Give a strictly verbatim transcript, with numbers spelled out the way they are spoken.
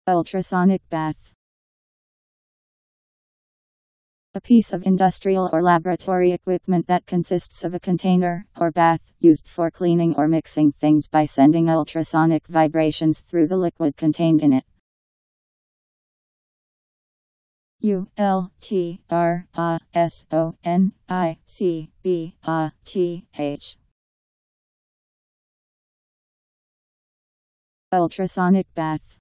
Ultrasonic bath. A piece of industrial or laboratory equipment that consists of a container, or bath, used for cleaning or mixing things by sending ultrasonic vibrations through the liquid contained in it. U L T R A S O N I C B A T H. Ultrasonic bath.